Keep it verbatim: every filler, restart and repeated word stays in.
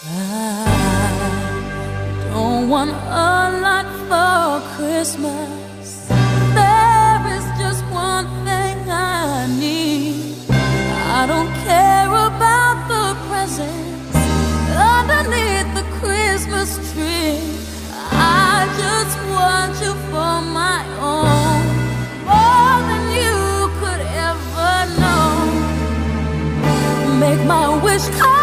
I don't want a lot for Christmas. There is just one thing I need. I don't care about the presents underneath the Christmas tree. I just want you for my own, more than you could ever know. Make my wish come